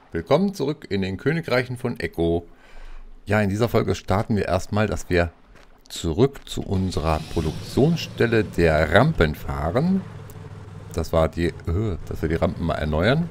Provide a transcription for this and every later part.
Willkommen zurück in den Königreichen von Echo. Ja, in dieser Folge starten wir erstmal, dass wir zurück zu unserer Produktionsstelle der Rampen fahren. Das war die, dass wir die Rampen mal erneuern.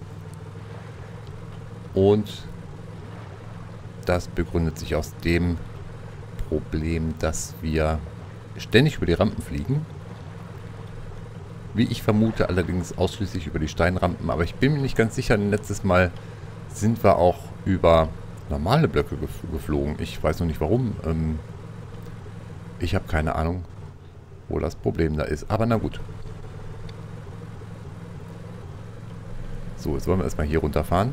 Und das begründet sich aus dem Problem, dass wir ständig über die Rampen fliegen. Wie ich vermute, allerdings ausschließlich über die Steinrampen. Aber ich bin mir nicht ganz sicher, denn letztes Mal sind wir auch über normale Blöcke geflogen. Ich weiß noch nicht warum. Ich habe keine Ahnung, wo das Problem da ist. Aber na gut. So, jetzt wollen wir erstmal hier runterfahren.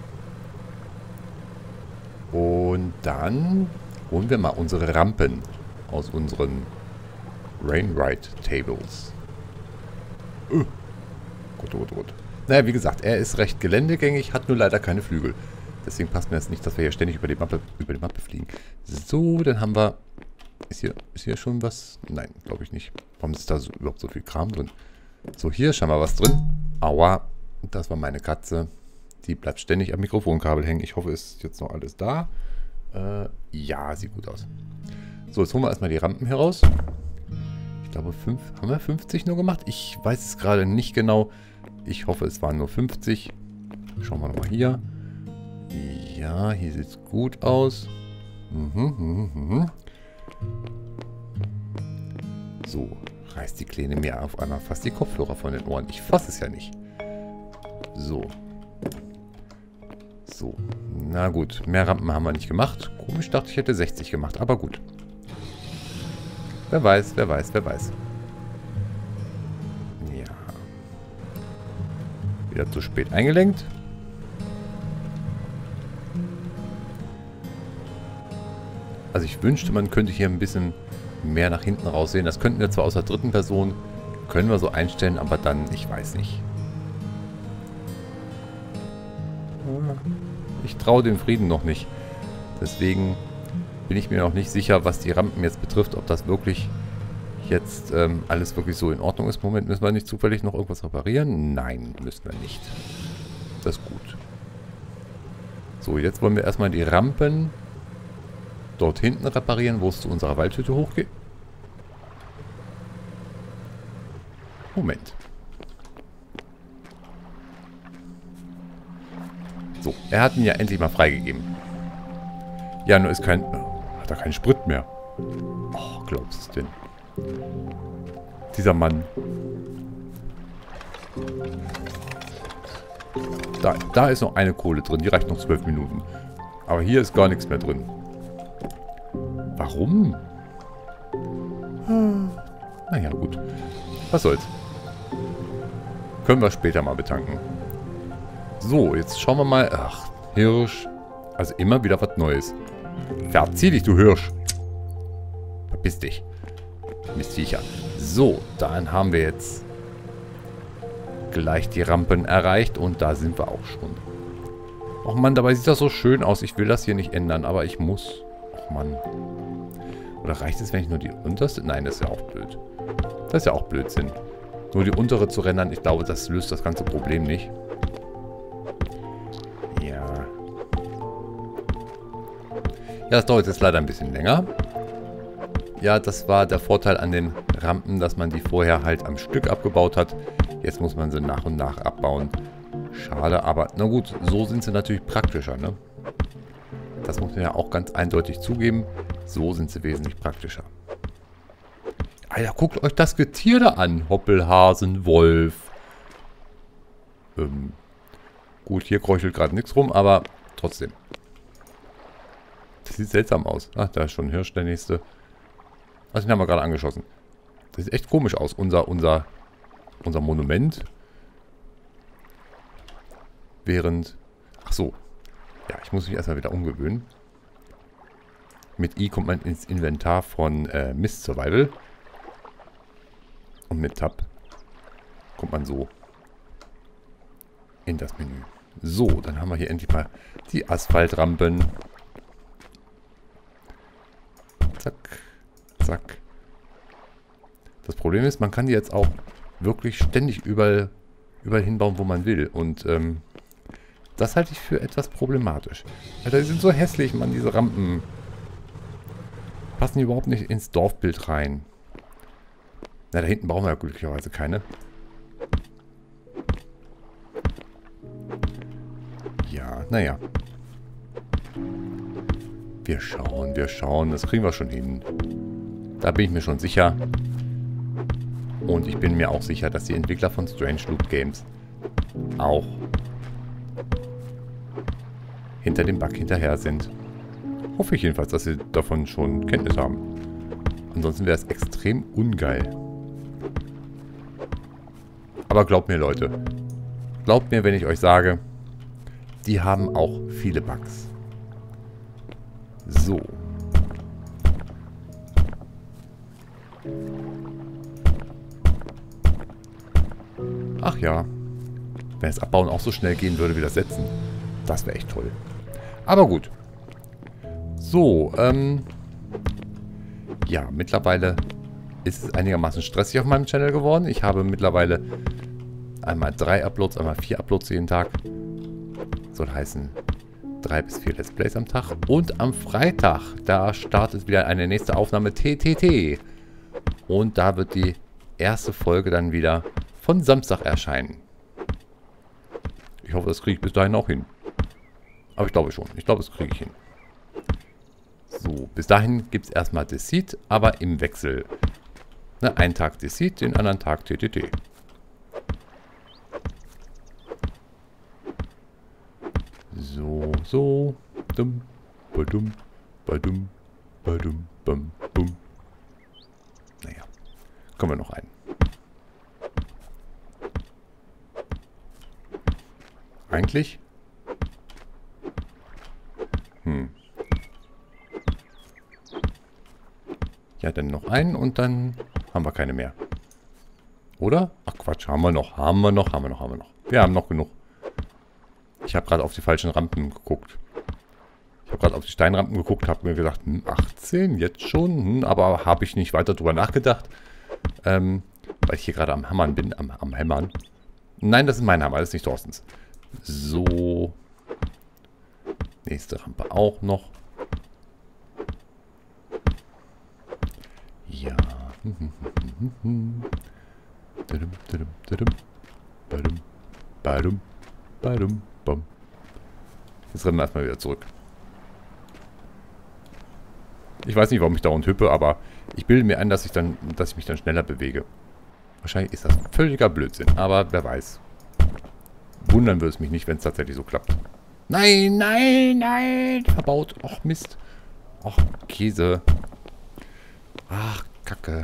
Und dann holen wir mal unsere Rampen aus unseren Rainride Tables. Gut, gut, gut. Naja, wie gesagt, er ist recht geländegängig, hat nur leider keine Flügel. Deswegen passt mir das nicht, dass wir hier ständig über die Mappe fliegen. So, dann haben wir... Ist hier schon was? Nein, glaube ich nicht. Warum ist da überhaupt so viel Kram drin? So, hier ist schon mal was drin. Aua, das war meine Katze. Die bleibt ständig am Mikrofonkabel hängen. Ich hoffe, es ist jetzt noch alles da. Ja, sieht gut aus. So, jetzt holen wir erstmal die Rampen hier raus. Ich glaube, haben wir 50 nur gemacht? Ich weiß es gerade nicht genau. Ich hoffe, es waren nur 50. Schauen wir nochmal hier. Ja, hier sieht es gut aus. So, reißt die Kleine mir auf einmal fast die Kopfhörer von den Ohren. Ich fasse es ja nicht. So. So, na gut. Mehr Rampen haben wir nicht gemacht. Komisch, dachte ich hätte 60 gemacht, aber gut. Wer weiß, wer weiß, wer weiß. Ja. Wieder zu spät eingelenkt. Also ich wünschte, man könnte hier ein bisschen mehr nach hinten raus sehen. Das könnten wir zwar aus der dritten Person, können wir so einstellen, aber dann, ich weiß nicht. Ich traue dem Frieden noch nicht. Deswegen bin ich mir noch nicht sicher, was die Rampen jetzt betrifft, ob das wirklich jetzt alles wirklich so in Ordnung ist. Moment, müssen wir nicht zufällig noch irgendwas reparieren? Nein, müssen wir nicht. Das ist gut. So, jetzt wollen wir erstmal die Rampen dort hinten reparieren, wo es zu unserer Waldhütte hochgeht. Moment. So, er hat ihn ja endlich mal freigegeben. Ja, nur ist kein... Hat er keinen Sprit mehr. Oh, glaubst du denn? Dieser Mann. Da ist noch eine Kohle drin. Die reicht noch 12 Minuten. Aber hier ist gar nichts mehr drin. Warum? Naja, gut. Was soll's. Können wir später mal betanken. So, jetzt schauen wir mal. Ach, Hirsch. Also immer wieder was Neues. Verzieh dich, du Hirsch. Verpiss dich. Mistviecher. So, dann haben wir jetzt gleich die Rampen erreicht und da sind wir auch schon. Och Mann, dabei sieht das so schön aus. Ich will das hier nicht ändern, aber ich muss. Och Mann. Oder reicht es, wenn ich nur die unterste... Nein, das ist ja auch blöd. Das ist ja auch Blödsinn. Nur die untere zu rendern, ich glaube, das löst das ganze Problem nicht. Ja. Ja, das dauert jetzt leider ein bisschen länger. Ja, das war der Vorteil an den Rampen, dass man die vorher halt am Stück abgebaut hat. Jetzt muss man sie nach und nach abbauen. Schade, aber na gut, so sind sie natürlich praktischer, ne? Das muss man ja auch ganz eindeutig zugeben. So sind sie wesentlich praktischer. Alter, guckt euch das Getier da an. Hoppelhasen, Wolf. Gut, hier kräuchelt gerade nichts rum, aber trotzdem. Das sieht seltsam aus. Ach, da ist schon ein Hirsch, der nächste. Also den haben wir gerade angeschossen. Das sieht echt komisch aus. Unser Monument. Während... Ach so. Ja, ich muss mich erstmal wieder umgewöhnen. Mit I kommt man ins Inventar von Mist Survival. Und mit Tab kommt man so in das Menü. So, dann haben wir hier endlich mal die Asphaltrampen. Zack, zack. Das Problem ist, man kann die jetzt auch wirklich ständig überall hinbauen, wo man will. Und Das halte ich für etwas problematisch. Alter, die sind so hässlich, Mann, diese Rampen. Passen die überhaupt nicht ins Dorfbild rein. Na, da hinten brauchen wir ja glücklicherweise keine. Ja, naja. Wir schauen. Das kriegen wir schon hin. Da bin ich mir schon sicher. Und ich bin mir auch sicher, dass die Entwickler von Strange Loop Games auch hinter dem Bug hinterher sind. Hoffe ich jedenfalls, dass sie davon schon Kenntnis haben. Ansonsten wäre es extrem ungeil. Aber glaubt mir, Leute. Glaubt mir, wenn ich euch sage, die haben auch viele Bugs. So. Ach ja. Wenn das Abbauen auch so schnell gehen würde wie das Setzen. Das wäre echt toll. Aber gut. So, ja, mittlerweile ist es einigermaßen stressig auf meinem Channel geworden. Ich habe mittlerweile einmal 3 Uploads, einmal 4 Uploads jeden Tag. Soll heißen 3 bis 4 Let's Plays am Tag. Und am Freitag, da startet wieder eine nächste Aufnahme TTT. Und da wird die erste Folge dann wieder von Samstag erscheinen. Ich hoffe, das kriege ich bis dahin auch hin. Aber ich glaube schon. Ich glaube, das kriege ich hin. So, bis dahin gibt es erstmal Deceit, aber im Wechsel. Ne, einen Tag Deceit, den anderen Tag TTT. So. Dum, badum, badum, badum, bum, bum. Naja, kommen wir noch ein. Eigentlich? Ja, dann noch einen und dann haben wir keine mehr. Oder? Ach Quatsch, haben wir noch. Wir haben noch genug. Ich habe gerade auf die falschen Rampen geguckt. Ich habe gerade auf die Steinrampen geguckt, habe mir gedacht, 18 jetzt schon? Aber habe ich nicht weiter drüber nachgedacht. Weil ich hier gerade am Hammern bin. Am Hämmern. Nein, das ist mein Hammer, das ist nicht Thorstens. So. Nächste Rampe auch noch. Ja. Jetzt rennen wir erstmal wieder zurück. Ich weiß nicht, warum ich dauernd hüppe, aber ich bilde mir ein, dass ich mich dann schneller bewege. Wahrscheinlich ist das völliger Blödsinn, aber wer weiß. Wundern würde es mich nicht, wenn es tatsächlich so klappt. Nein, nein, nein! Verbaut. Och, Mist. Och, Käse. Ach, Kacke.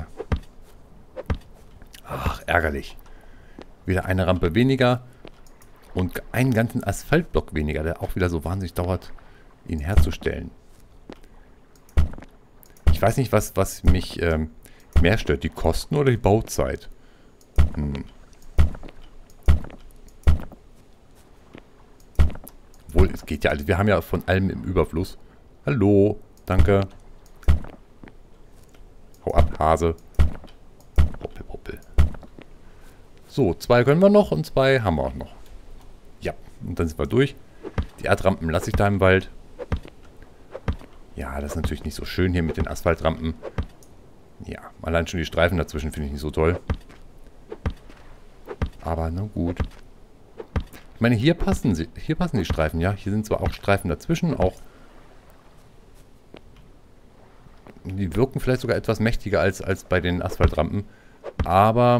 Ach, ärgerlich. Wieder eine Rampe weniger und einen ganzen Asphaltblock weniger, der auch wieder so wahnsinnig dauert, ihn herzustellen. Ich weiß nicht, was mich mehr stört, die Kosten oder die Bauzeit. Obwohl, es geht ja alles. Wir haben ja von allem im Überfluss. Hallo, danke. Hau ab, Hase. Hoppel, hoppel. So, 2 können wir noch und 2 haben wir auch noch. Ja, und dann sind wir durch. Die Erdrampen lasse ich da im Wald. Ja, das ist natürlich nicht so schön hier mit den Asphaltrampen. Ja, allein schon die Streifen dazwischen finde ich nicht so toll. Aber na gut. Ich meine, hier passen die Streifen, ja. Hier sind zwar auch Streifen dazwischen, auch. Die wirken vielleicht sogar etwas mächtiger als bei den Asphaltrampen. Aber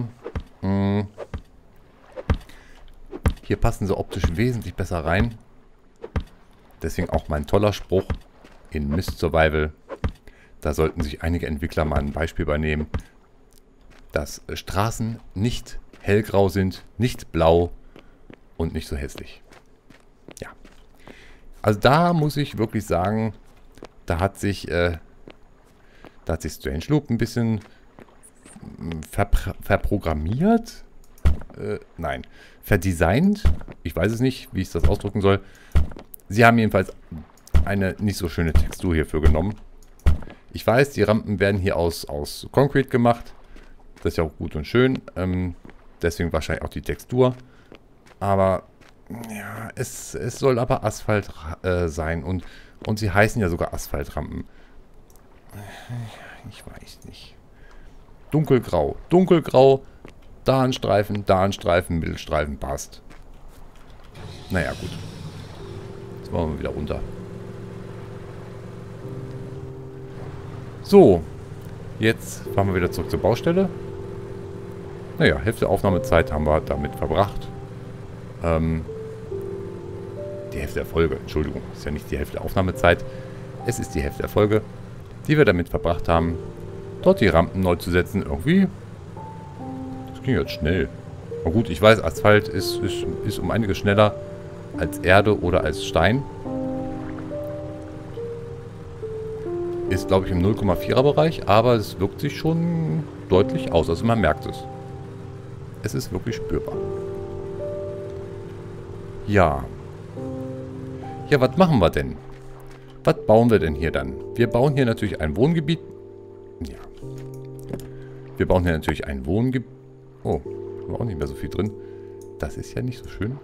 hier passen sie optisch wesentlich besser rein. Deswegen auch mein toller Spruch in Mist Survival. Da sollten sich einige Entwickler mal ein Beispiel übernehmen, dass Straßen nicht hellgrau sind, nicht blau und nicht so hässlich. Ja. Also da muss ich wirklich sagen, da hat sich Strange Loop ein bisschen verprogrammiert. Nein, verdesignt. Ich weiß es nicht, wie ich das ausdrücken soll. Sie haben jedenfalls eine nicht so schöne Textur hierfür genommen. Ich weiß, die Rampen werden hier aus Concrete gemacht. Das ist ja auch gut und schön. Deswegen wahrscheinlich auch die Textur. Aber Ja, es soll aber Asphalt sein. Und sie heißen ja sogar Asphaltrampen. Ich weiß nicht. Dunkelgrau. Dunkelgrau. Da ein Streifen, Mittelstreifen, passt. Naja, gut. Jetzt wollen wir wieder runter. So. Jetzt fahren wir wieder zurück zur Baustelle. Naja, Hälfte Aufnahmezeit haben wir damit verbracht. Die Hälfte der Folge, Entschuldigung. Ist ja nicht die Hälfte der Aufnahmezeit. Es ist die Hälfte der Folge, die wir damit verbracht haben, dort die Rampen neu zu setzen. Irgendwie. Das ging jetzt schnell. Aber gut, ich weiß, Asphalt ist um einiges schneller als Erde oder als Stein. Ist, glaube ich, im 0,4er Bereich, aber es wirkt sich schon deutlich aus. Also man merkt es. Es ist wirklich spürbar. Ja. Ja, was machen wir denn? Was bauen wir denn hier dann? Wir bauen hier natürlich ein Wohngebiet. Ja. Wir bauen hier natürlich ein Wohngebiet. Oh, war auch nicht mehr so viel drin. Das ist ja nicht so schön.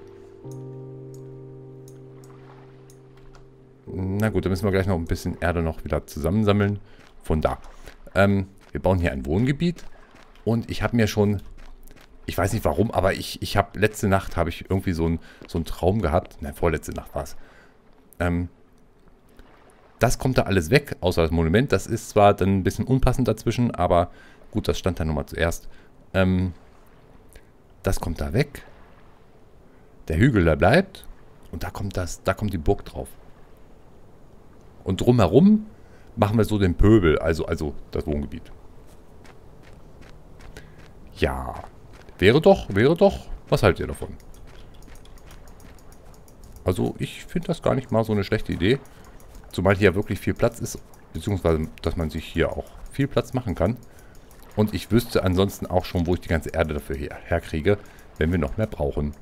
Na gut, dann müssen wir gleich noch ein bisschen Erde noch wieder zusammensammeln. Von da. Wir bauen hier ein Wohngebiet. Und ich habe mir schon... Ich weiß nicht warum, aber ich habe... Letzte Nacht habe ich irgendwie so einen Traum gehabt. Nein, vorletzte Nacht war es. Das kommt da alles weg, außer das Monument. Das ist zwar dann ein bisschen unpassend dazwischen, aber gut, das stand da nochmal zuerst. Das kommt da weg. Der Hügel, der bleibt. Und da kommt die Burg drauf. Und drumherum machen wir so den Pöbel, also das Wohngebiet. Ja, wäre doch. Was haltet ihr davon? Also ich finde das gar nicht mal so eine schlechte Idee. Zumal hier wirklich viel Platz ist, beziehungsweise, dass man sich hier auch viel Platz machen kann. Und ich wüsste ansonsten auch schon, wo ich die ganze Erde dafür herkriege, wenn wir noch mehr brauchen.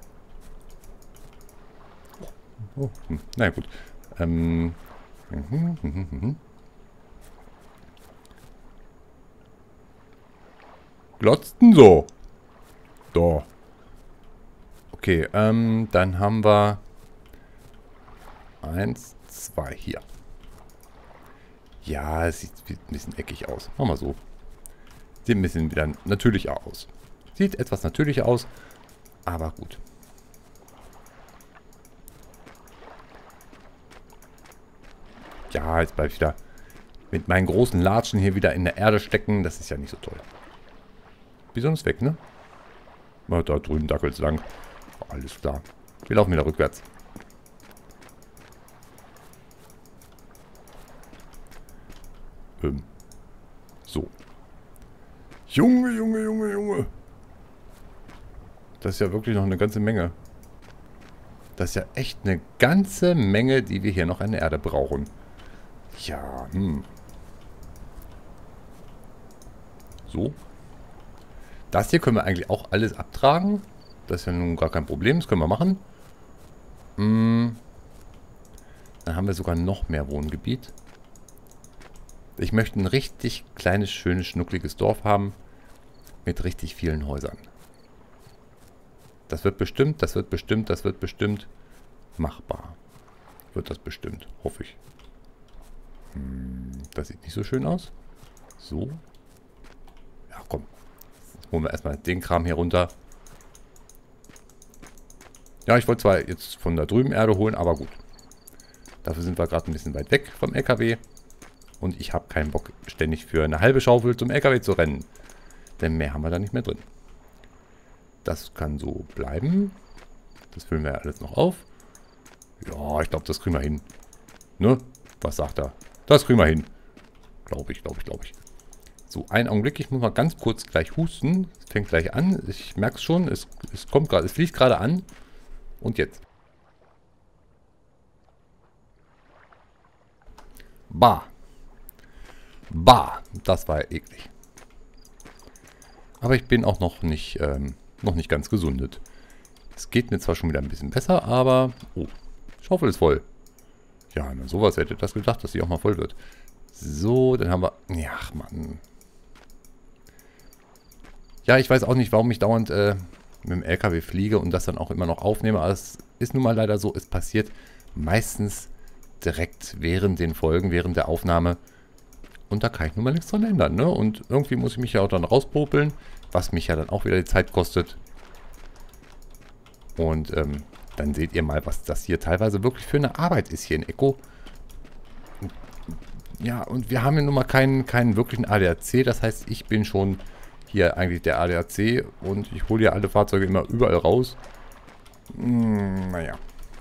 Oh, na gut. Glotzt denn so? Da. Okay, dann haben wir 1, 2 hier. Ja, es sieht ein bisschen eckig aus. Machen wir so. Sieht ein bisschen wieder natürlicher aus. Sieht etwas natürlicher aus, aber gut. Ja, jetzt bleibe ich wieder mit meinen großen Latschen hier wieder in der Erde stecken. Das ist ja nicht so toll. Wieso ist weg, ne? Da drüben dackelt es lang. Alles klar. Wir laufen wieder rückwärts. So. Junge. Das ist ja wirklich noch eine ganze Menge. Das ist ja echt eine ganze Menge, die wir hier noch an der Erde brauchen. Ja, So. Das hier können wir eigentlich auch alles abtragen. Das ist ja nun gar kein Problem. Das können wir machen. Dann haben wir sogar noch mehr Wohngebiet. Ich möchte ein richtig kleines, schönes, schnuckliges Dorf haben. Mit richtig vielen Häusern. Das wird bestimmt machbar. Wird das bestimmt, hoffe ich. Das sieht nicht so schön aus. So. Ja, komm. Jetzt holen wir erstmal den Kram hier runter. Ja, ich wollte zwar jetzt von da drüben Erde holen, aber gut. Dafür sind wir gerade ein bisschen weit weg vom LKW. Und ich habe keinen Bock, ständig für eine halbe Schaufel zum LKW zu rennen. Denn mehr haben wir da nicht mehr drin. Das kann so bleiben. Das füllen wir alles noch auf. Ja, ich glaube, das kriegen wir hin. Ne? Was sagt er? Das kriegen wir hin. Glaube ich. So, einen Augenblick. Ich muss mal ganz kurz gleich husten. Es fängt gleich an. Ich merke es schon. Es kommt gerade. Es fließt gerade an. Und jetzt. Bah. Das war eklig. Aber ich bin auch noch nicht ganz gesundet. Es geht mir zwar schon wieder ein bisschen besser, aber... Oh, Schaufel ist voll. Ja, na sowas hätte das gedacht, dass sie auch mal voll wird. So, dann haben wir... Ja, ach Mann. Ja, ich weiß auch nicht, warum ich dauernd mit dem LKW fliege und das dann auch immer noch aufnehme. Aber es ist nun mal leider so, es passiert meistens direkt während den Folgen, während der Aufnahme. Und da kann ich nun mal nichts dran ändern, ne? Und irgendwie muss ich mich ja auch dann rauspopeln, was mich ja dann auch wieder die Zeit kostet. Und dann seht ihr mal, was das hier teilweise wirklich für eine Arbeit ist hier in Echo. Ja, und wir haben ja nun mal keinen wirklichen ADAC. Das heißt, ich bin schon hier eigentlich der ADAC und ich hole ja alle Fahrzeuge immer überall raus. Naja.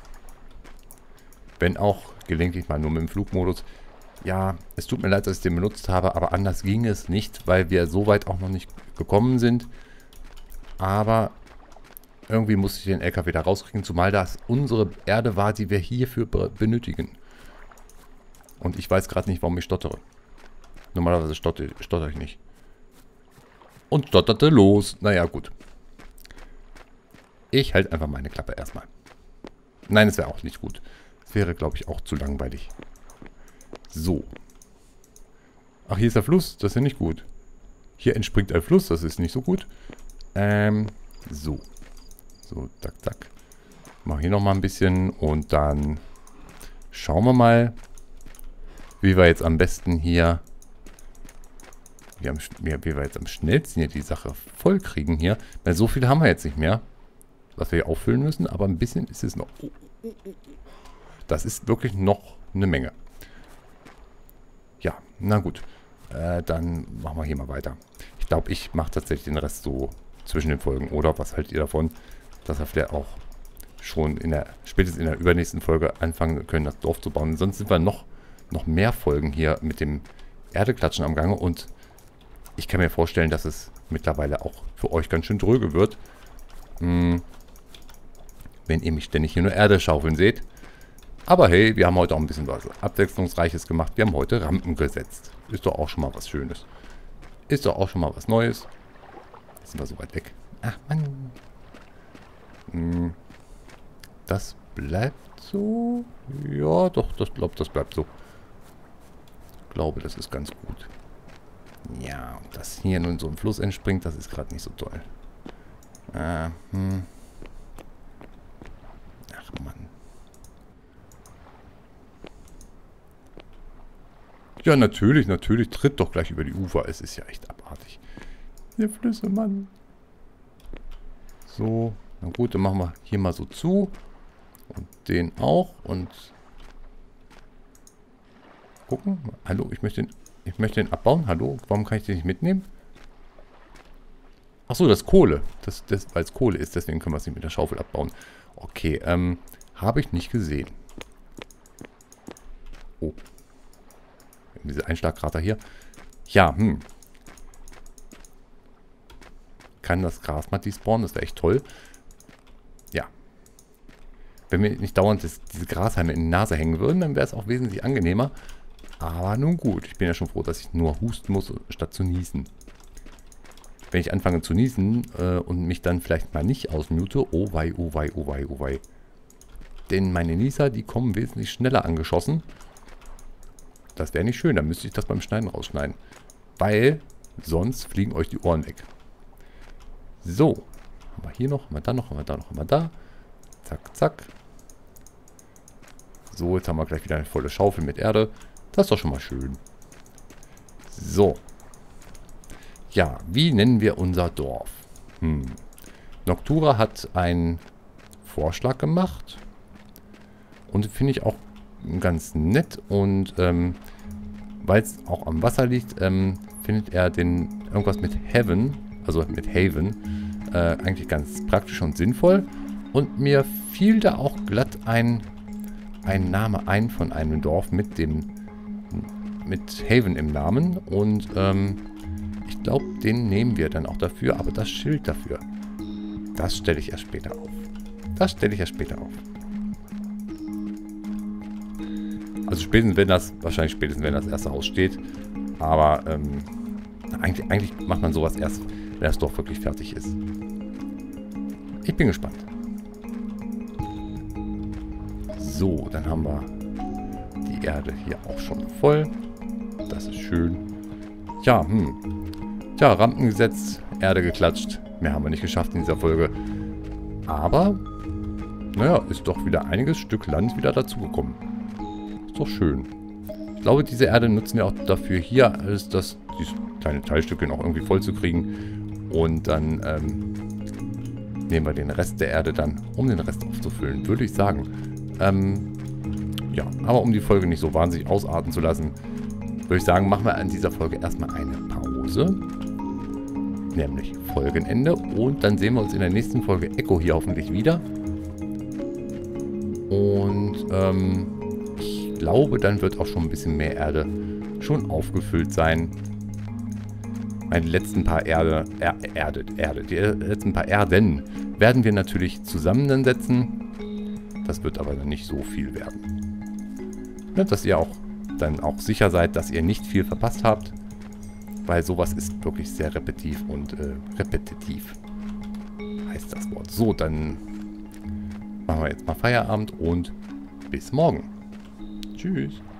Wenn auch gelegentlich mal nur mit dem Flugmodus. Ja, es tut mir leid, dass ich den benutzt habe, aber anders ging es nicht, weil wir so weit auch noch nicht gekommen sind. Aber irgendwie musste ich den LKW da rauskriegen, zumal das unsere Erde war, die wir hierfür benötigen. Und ich weiß gerade nicht, warum ich stottere. Normalerweise stotter ich nicht. Und stotterte los. Naja, gut. Ich halte einfach meine Klappe erstmal. Nein, es wäre auch nicht gut. Es wäre, glaube ich, auch zu langweilig. So. Ach, hier ist der Fluss. Das ist ja nicht gut. Hier entspringt ein Fluss. Das ist nicht so gut. So. So, zack, zack. Mach hier nochmal ein bisschen. Und dann schauen wir mal, wie wir jetzt am besten hier, wie wir jetzt am schnellsten hier die Sache voll kriegen hier. Weil so viel haben wir jetzt nicht mehr, was wir hier auffüllen müssen. Aber ein bisschen ist es noch. Das ist wirklich noch eine Menge. Ja, na gut. Dann machen wir hier mal weiter. Ich glaube, ich mache tatsächlich den Rest so zwischen den Folgen. Oder was haltet ihr davon, dass wir vielleicht auch schon spätestens in der übernächsten Folge anfangen können, das Dorf zu bauen. Sonst sind wir noch mehr Folgen hier mit dem Erdeklatschen am Gange. Und ich kann mir vorstellen, dass es mittlerweile auch für euch ganz schön dröge wird. Wenn ihr mich ständig hier nur Erde schaufeln seht. Aber hey, wir haben heute auch ein bisschen was Abwechslungsreiches gemacht. Wir haben heute Rampen gesetzt. Ist doch auch schon mal was Schönes. Ist doch auch schon mal was Neues. Jetzt sind wir so weit weg. Ach Mann. Das bleibt so. Ja, doch, das bleibt so. Ich glaube, das ist ganz gut. Ja, und dass hier nun so ein Fluss entspringt, das ist gerade nicht so toll. Ach Mann. Ja, natürlich tritt doch gleich über die Ufer. Es ist ja echt abartig. Die Flüsse, Mann. So, na gut, dann machen wir hier mal so zu. Und den auch. Und gucken. Hallo, ich möchte den abbauen. Hallo, warum kann ich den nicht mitnehmen? Achso, das ist Kohle. Weil es Kohle ist, deswegen können wir es nicht mit der Schaufel abbauen. Okay, habe ich nicht gesehen. Oh. Diese Einschlagkrater hier. Ja, Kann das Gras mal despawnen? Das wäre echt toll. Ja. Wenn mir nicht dauernd diese Grashalme in die Nase hängen würden, dann wäre es auch wesentlich angenehmer. Aber nun gut. Ich bin ja schon froh, dass ich nur husten muss, statt zu niesen. Wenn ich anfange zu niesen und mich dann vielleicht mal nicht ausmute, oh wei, oh wei, oh wei, oh wei. Denn meine Nieser, die kommen wesentlich schneller angeschossen. Das wäre nicht schön, dann müsste ich das beim Schneiden rausschneiden. Weil sonst fliegen euch die Ohren weg. So. Haben wir hier noch, haben wir da noch, haben wir da noch, haben wir da. Zack, zack. So, jetzt haben wir gleich wieder eine volle Schaufel mit Erde. Das ist doch schon mal schön. So. Ja, wie nennen wir unser Dorf? Noctura hat einen Vorschlag gemacht. Und finde ich auch ganz nett. Und weil es auch am Wasser liegt, findet er irgendwas mit Heaven, also mit Haven, eigentlich ganz praktisch und sinnvoll. Und mir fiel da auch glatt ein Name ein von einem Dorf mit Haven im Namen. Und ich glaube, den nehmen wir dann auch dafür. Aber das Schild dafür, das stelle ich erst später auf. Also wahrscheinlich spätestens wenn das erste Haus steht. Aber eigentlich macht man sowas erst, wenn das Dorf wirklich fertig ist. Ich bin gespannt. So, dann haben wir die Erde hier auch schon voll. Das ist schön. Ja, Tja, Rampen gesetzt, Erde geklatscht. Mehr haben wir nicht geschafft in dieser Folge. Aber naja, ist doch wieder einiges Stück Land wieder dazugekommen. Ist doch schön. Ich glaube, diese Erde nutzen wir auch dafür, hier alles das, dieses kleine Teilstückchen auch irgendwie voll zu kriegen. Und dann nehmen wir den Rest der Erde dann, um den Rest aufzufüllen, würde ich sagen. Ja, aber um die Folge nicht so wahnsinnig ausarten zu lassen, würde ich sagen, machen wir an dieser Folge erstmal eine Pause. Nämlich Folgenende. Und dann sehen wir uns in der nächsten Folge Echo hier hoffentlich wieder. Und ich glaube, dann wird auch schon ein bisschen mehr Erde schon aufgefüllt sein. Die letzten paar die letzten paar Erden werden wir natürlich zusammensetzen. Das wird aber dann nicht so viel werden. Ja, dass ihr auch dann auch sicher seid, dass ihr nicht viel verpasst habt. Weil sowas ist wirklich sehr repetitiv und repetitiv heißt das Wort. So, dann machen wir jetzt mal Feierabend und bis morgen. Tschüss.